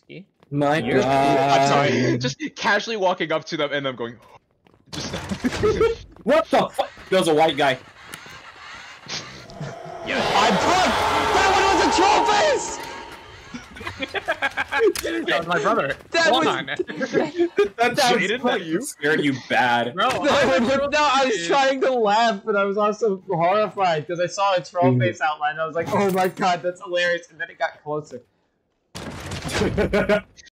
My I'm God. sorry. Just casually walking up to them and them going. Just. What the fuck? There's a white guy. Yeah. I'm drunk! That one was a troll face! That was my brother. That Hold was- on. That scared you bad. Bro, No, I was trying to laugh, but I was also horrified because I saw a troll face outline. I was like, oh my god, that's hilarious. And then it got closer.